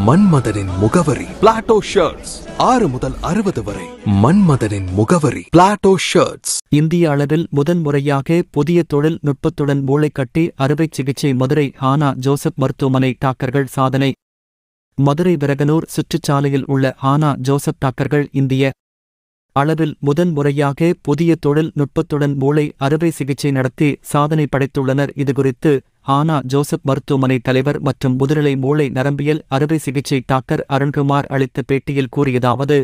மன்மதனின் முகவரி Plato shirts 6 முதல் 60 வரை. மன்மதனின் முகவரி பிளாட்டோ ஷர்ட்ஸ். இந்திய அளவில் முதன்முறையாக புதிய தொழில்நுட்பத்துடன் மூளைக்கட்டி அறுவை சிகிச்சை. மதுரை ஆனா ஜோசப் மருத்துவமனை டாக்டர்கள் சாதனை. மதுரை விரகனூர் சுற்றுச்சாலையில் உள்ள ஆனா ஜோசப் டாக்டர்கள் இந்திய அளவில் முதன்முறையாக புதிய தொழில்நுட்பத்துடன் மூளை அறுவை சிகிச்சை நடத்தி சாதனை படைத்துள்ளனர். இதுகுறித்து ஆனா ஜோசப் மருத்துவமனை தலைவர் மற்றும் முதுநிலை மூளை நரம்பியல் அறுவை சிகிச்சை டாக்டர் அருண்குமார் அளித்த பேட்டியில் கூறியதாவது: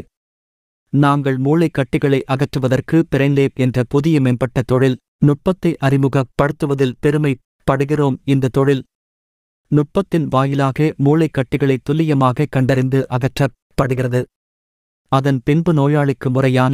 நாங்கள் மூளை கட்டிகளை அகற்றுவதற்கு பிரெயின்லேப் என்ற புதிய மேம்பட்ட தொழில் நுட்பத்தை அறிமுகப்படுத்துவதில் பெருமைப்படுகிறோம். இந்த தொழில் நுட்பத்தின் வாயிலாக மூளை கட்டிகளை துல்லியமாக கண்டறிந்து அகற்றப்படுகிறது. அதன் பின்பு நோயாளிக்கு முறையான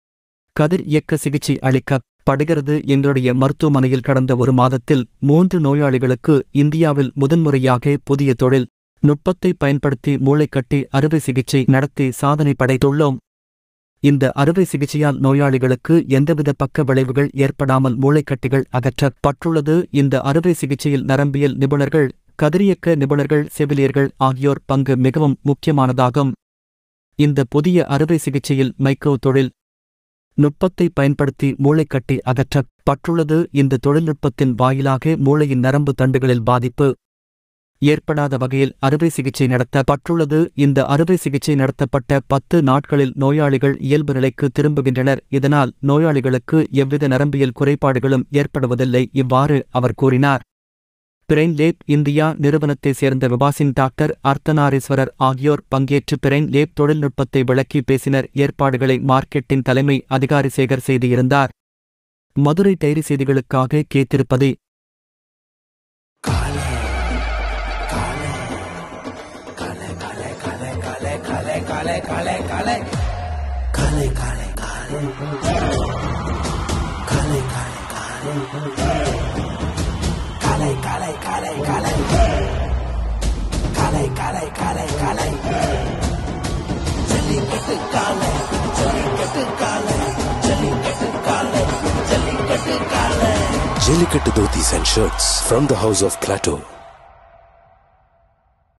கதிர் இயக்க சிகிச்சை அளிக்கப்படுகிறது. எங்களுடைய மருத்துவமனையில் கடந்த 1 மாதத்தில் 3 நோயாளிகளுக்கு இந்தியாவில் முதன்முறையாக புதிய தொழில் நுட்பத்தை பயன்படுத்தி மூளைக்கட்டி அறுவை சிகிச்சை நடத்தி சாதனை படைத்துள்ளோம். இந்த அறுவை சிகிச்சையால் நோயாளிகளுக்கு எந்தவித பக்க விளைவுகள் ஏற்படாமல் மூளைக்கட்டிகள் அகற்றப்பட்டுள்ளது. இந்த அறுவை சிகிச்சையில் நரம்பியல் நிபுணர்கள், கதிரியக்க நிபுணர்கள், செவிலியர்கள் ஆகியோர் பங்கு மிகவும் முக்கியமானதாகும். இந்த புதிய அறுவை சிகிச்சையில் மைக்ரோ தொழில் நுட்பத்தை பயன்படுத்தி மூளைக்கட்டி அகற்றப்பட்டுள்ளது. இந்த தொழில்நுட்பத்தின் வாயிலாக மூளையின் நரம்பு தண்டுகளில் பாதிப்பு ஏற்படாத வகையில் அறுவை சிகிச்சை நடத்தப்பட்டுள்ளது. இந்த அறுவை சிகிச்சை நடத்தப்பட்ட 10 நாட்களில் நோயாளிகள் இயல்பு நிலைக்கு திரும்புகின்றனர். இதனால் நோயாளிகளுக்கு எவ்வித நரம்பியல் குறைபாடுகளும் ஏற்படுவதில்லை. இவ்வாறு அவர் கூறினார். பிரெயின்லேப் இந்தியா நிறுவனத்தைச் சேர்ந்த விபாசின், டாக்டர் அர்த்தநாரீஸ்வரர் ஆகியோர் பங்கேற்று பிரெயின்லேப் தொழில்நுட்பத்தை விளக்கி பேசினர். ஏற்பாடுகளை மார்க்கெட்டின் தலைமை அதிகாரி சேகர் செய்திருந்தார். மதுரை டைரி செய்திகளுக்காக கேத்திருப்பது Jellikattu dhotis and shirts from the house of Plateau.